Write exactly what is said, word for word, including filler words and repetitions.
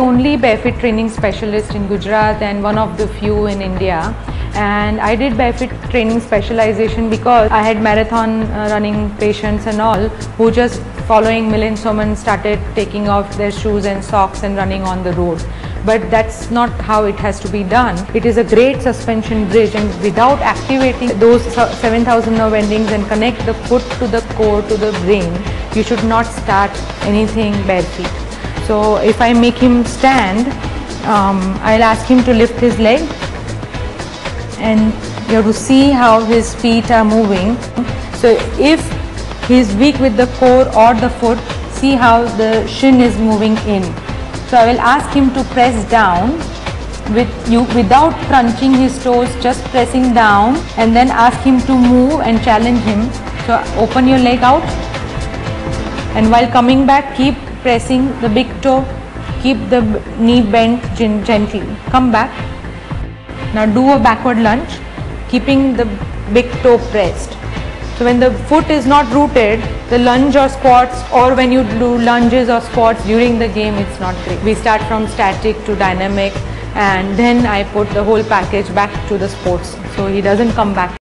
Only barefoot training specialist in Gujarat and one of the few in India, and I did barefoot training specialization because I had marathon uh, running patients and all who just following Milind Soman started taking off their shoes and socks and running on the road. But that's not how it has to be done. It is a great suspension bridge, and without activating those seven thousand nerve endings and connect the foot to the core to the brain, you should not start anything bare feet. So if I make him stand, um, I'll ask him to lift his leg, and you have to see how his feet are moving. So if he's weak with the core or the foot, see how the shin is moving in. So I will ask him to press down with you without crunching his toes, just pressing down, and then ask him to move and challenge him. So open your leg out, and while coming back, keep pressing the big toe, keep the knee bent gently. Come back. Now do a backward lunge, keeping the big toe pressed. So when the foot is not rooted, the lunge or squats, or when you do lunges or squats during the game, it's not great. We start from static to dynamic, and then I put the whole package back to the sports, so he doesn't come back.